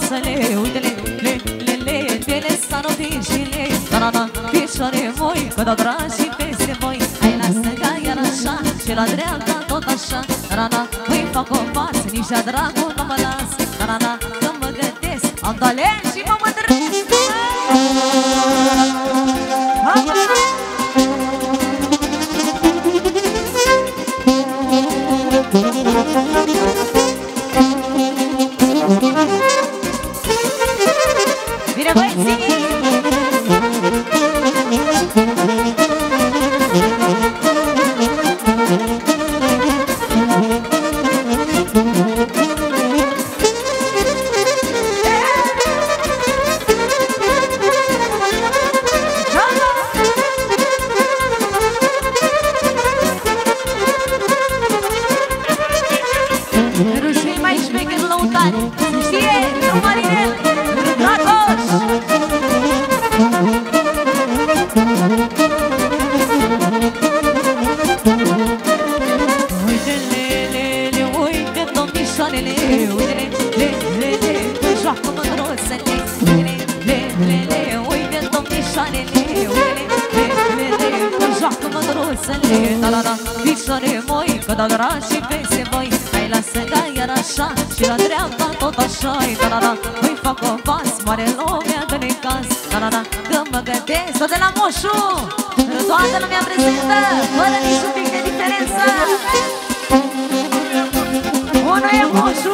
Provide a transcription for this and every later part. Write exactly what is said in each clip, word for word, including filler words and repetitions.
mândruțele, uite-le, le, le, le, ele s-a rotit și le, da-da-da, picioare voi, că dau dragii peste voi. Hai la stânga iar așa, și la dreapta tot așa, da-da-da, îi fac o pas, nici a dragul nu mă las, da-da-da, că mă gătesc, am talent și mă mândresc. Bine, băieții! Picioare moi, că dau drag și peste voi. Hai la stânga iar așa, și la dreapta tot așa-i, da-da-da, îi fac o pas, mare lumea de necaz, da-da-da, că mă gătesc tot de la Moșu. Toată lumea prezentă, fără niciun pic de diferență. Unul e Moșu.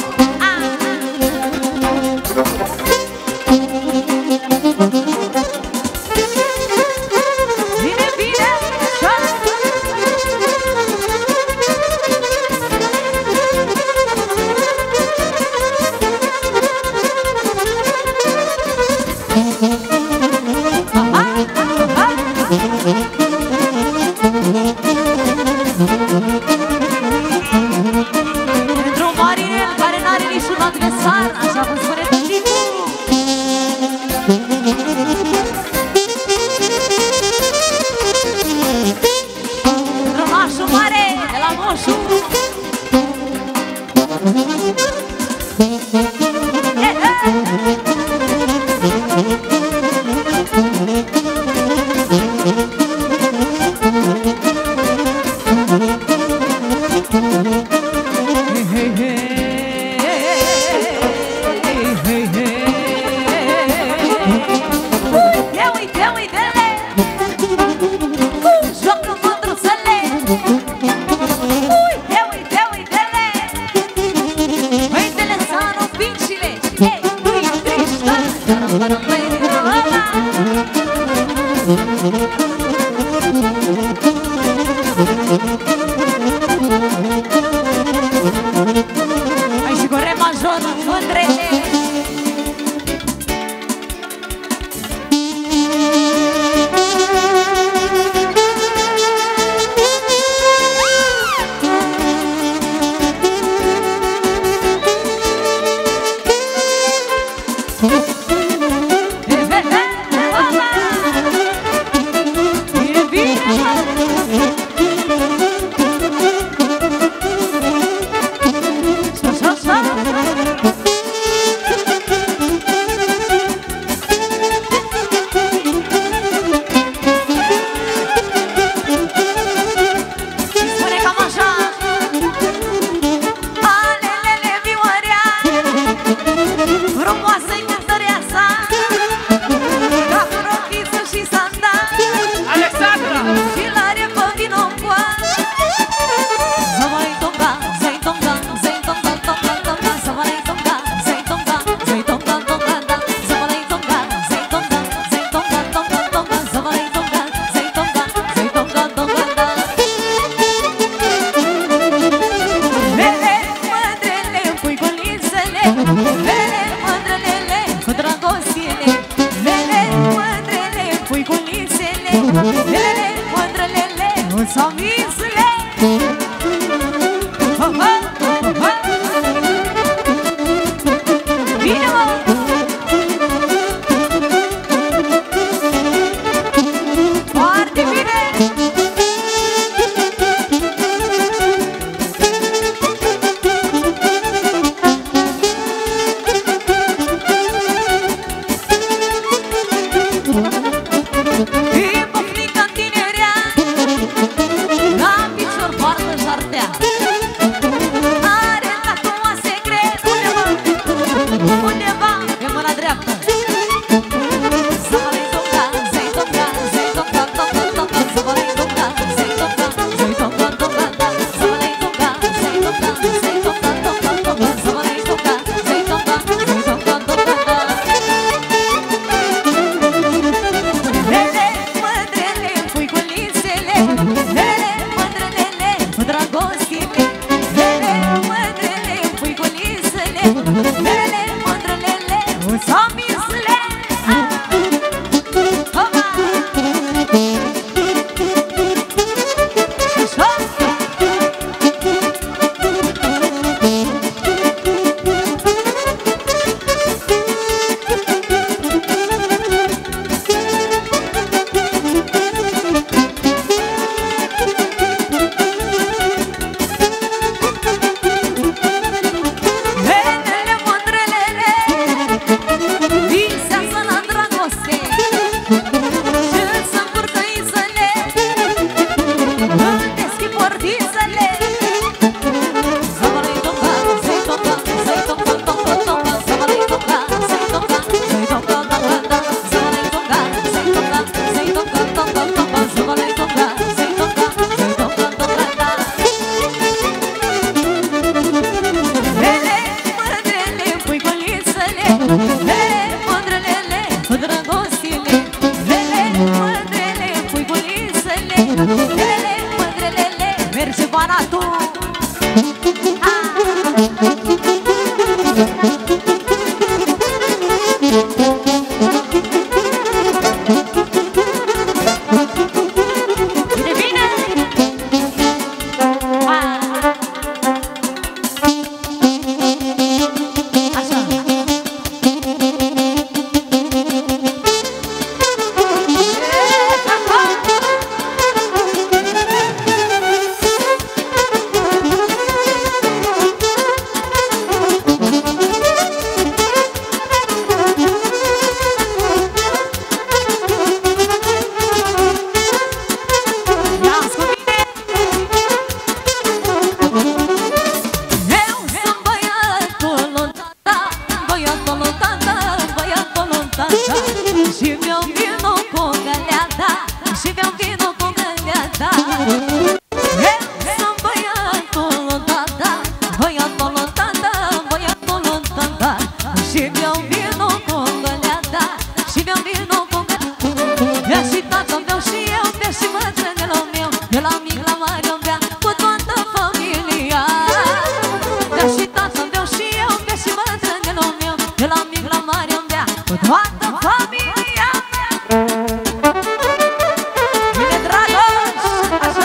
Pentru Marinel, care n-are niciun adversar, așa cum spune tăticul. Pentru nașul mare, de la Moșu. Hai și cu re major, mândrele. Și beau vino cu găleata, și beau vino cu găleata. Sunt băiatul tata, băiatul tata, băiatul tata. Și beau vino cu găleata, și beau vino cu găleata. Bea și tata, beau și eu, bea și bătrânelul meu. De la mic la mare o bea cu toată familia. Bea și tata, beau și eu, bea și bătrânelul meu. De la mic la mare o bea cu toată familia. Bine, Dragoș, așa?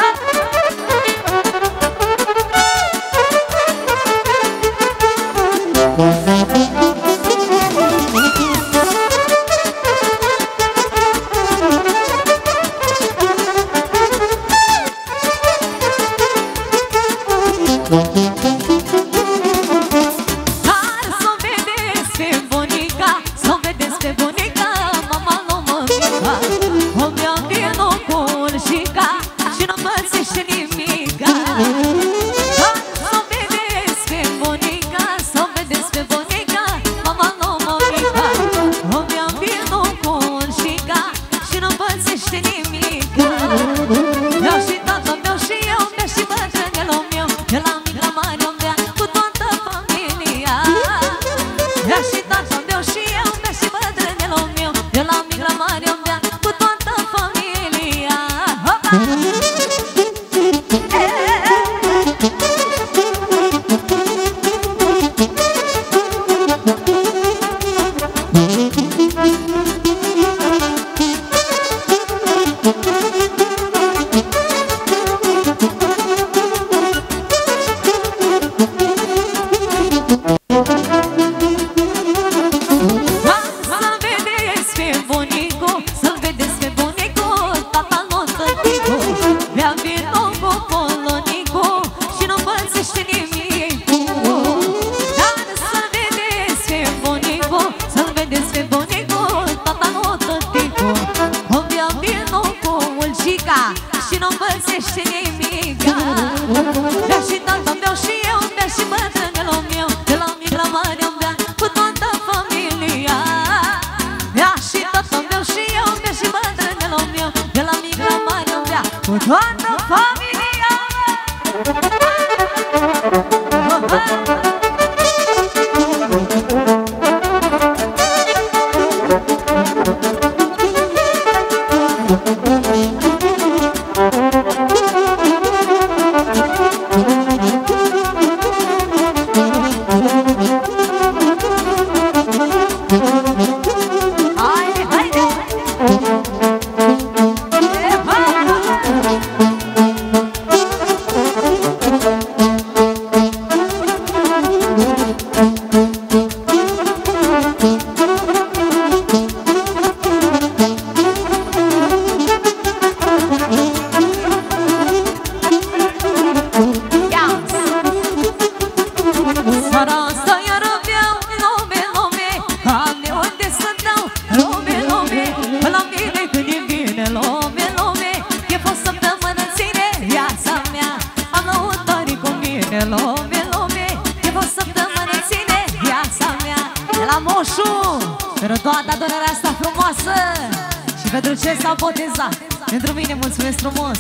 Pentru mine, mulțumesc frumos.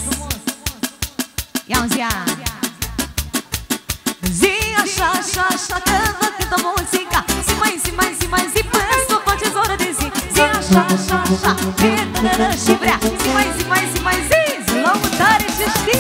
Ia-mi zi-a. Zi așa, așa, așa, că vă cântă muzica. Zi mai, zi mai, zi mai, zi până să faceți oră de zi. Zi așa, așa, așa, că e tânără și vrea. Zi mai, zi mai, zi mai, zi. Zi luăm tare și știi.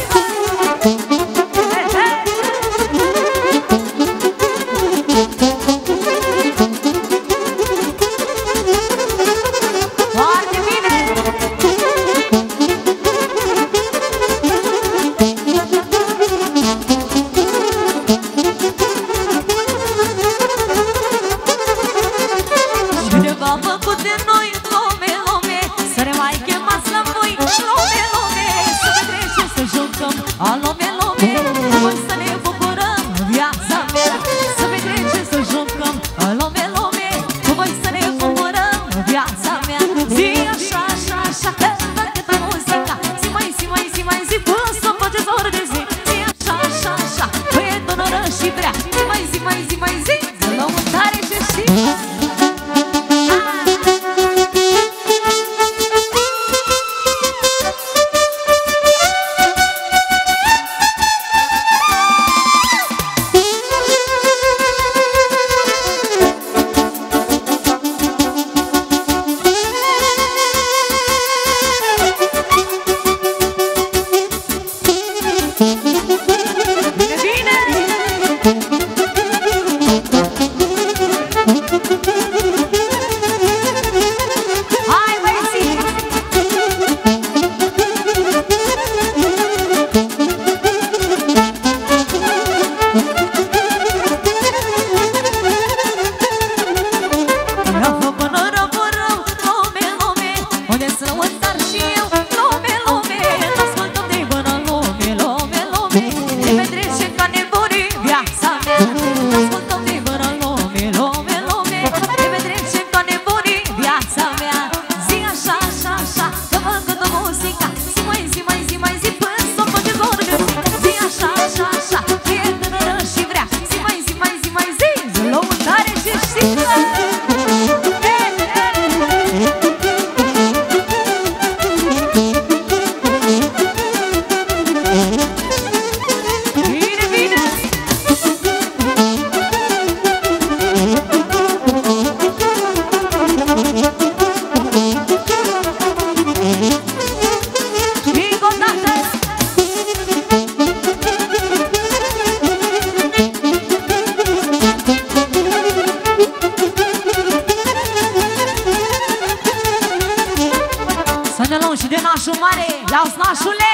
nașul mare, ia-ți nașule!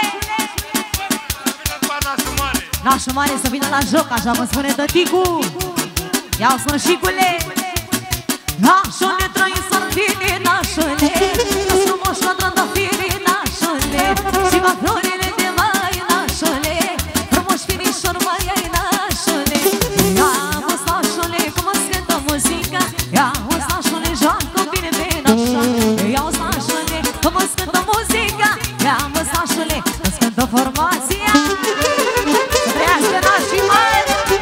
Nașul mare să vină la joc, așa mă spune tăticu. Ia-ți nașicule! Nașule, trăi să fie nașule, că-s frumos la trandafiri nașule, și va florile de mai nașule, frumos finișor mai ai nașule. Ia-ți nașule, cum îți cântă muzica, ia-ți nașule, joacă bine pe nașa. Ia-ți nașule, cum îți cântă muzica, ia-ți nașule, îți cântă formația. Să trăiască nașii mari!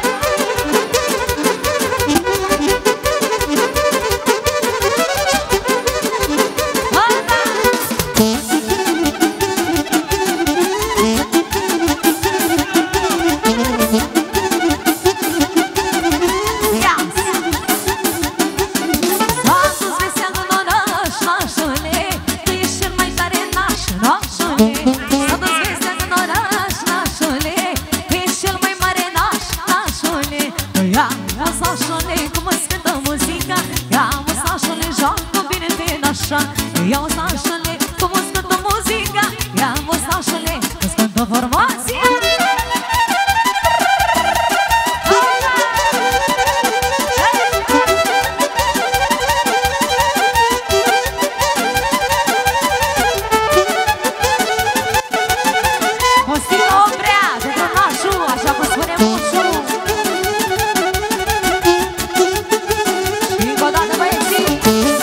Ia-ți nașule, cum îți cântă muzica, ia-ți nașule, îți cântă formația. Mostina Obrea, pentru nașul, așa cum spune moșul. Și încă o dată băieții.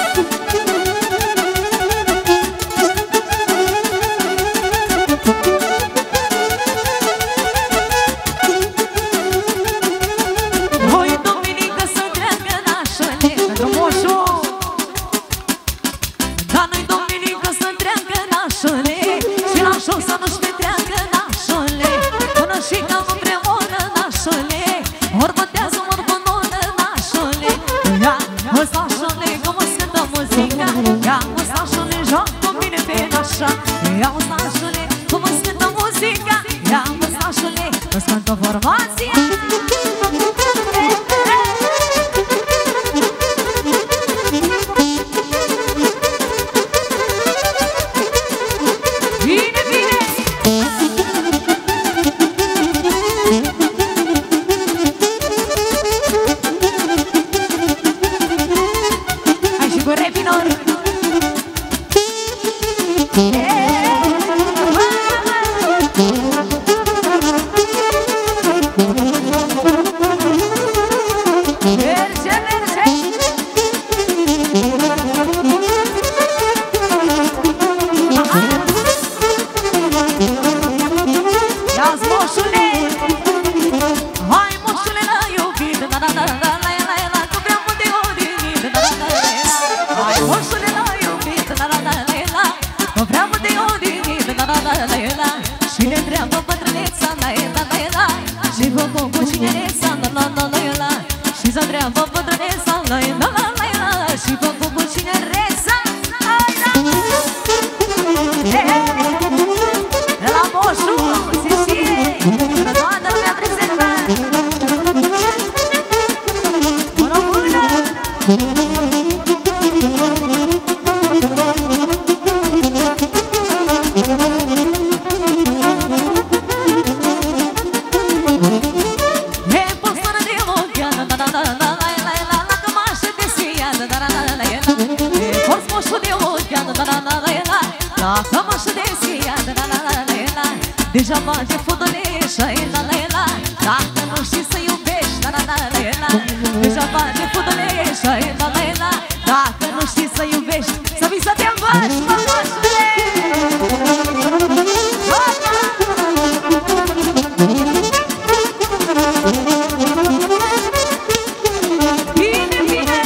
Ia-ți nașule, cum îți cântă muzica, ia-ți nașule, îți cântă formația. Bine, bine! Hai și cu re minor! Și ne întreabă bătrâneța, la ela, la ela, și vă cu cinereța, la la la la ela. Și se întreabă bătrâneța, la ela, la la ela, și vă cu cinereța, la ela. De la moșul, se știe, că toată lumea prezentă. Bună, bună! Deja bate fudoleșa, ela, la, ela. Dacă nu știi să iubești, la, la, la, la, ela. Deja bate fudoleșa, ela, la, ela. Dacă nu știi să iubești, să vii să te învăț, mămoșule! Bine, bine!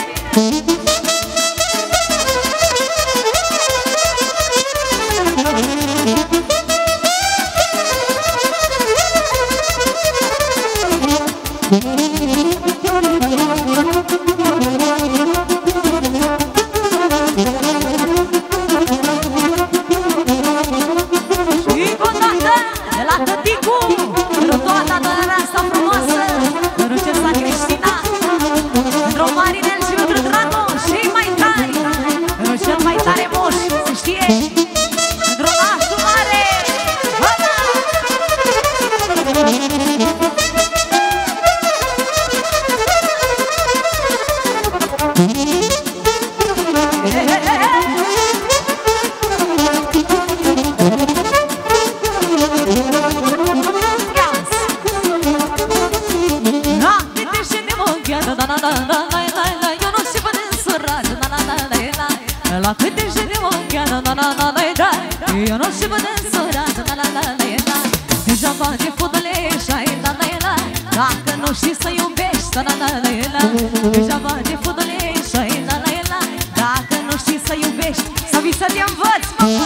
Uite și de ochea, na na na na na da. Eu nu știu de surat, na na na na da. Deja bate fudulești, ai da na la. Dacă nu știi să iubești, na na na na la. Deja bate fudulești, ai da na la. Dacă nu știi să iubești, să vii să te învăț, mă.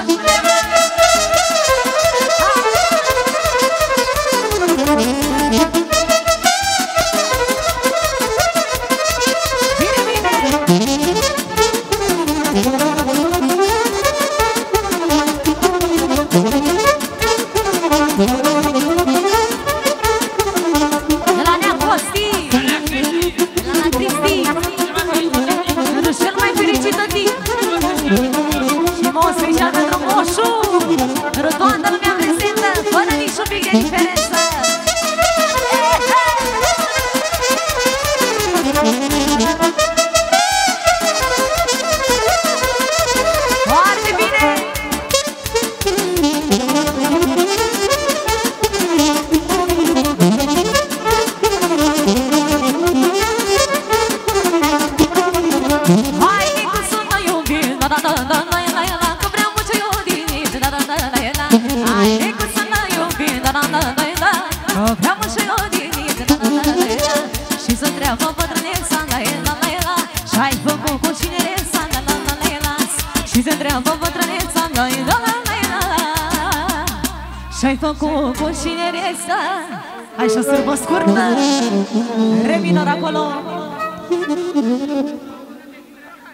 Și-ai făcut cu șinereța. Hai și o sârbă scurtă, reminor acolo.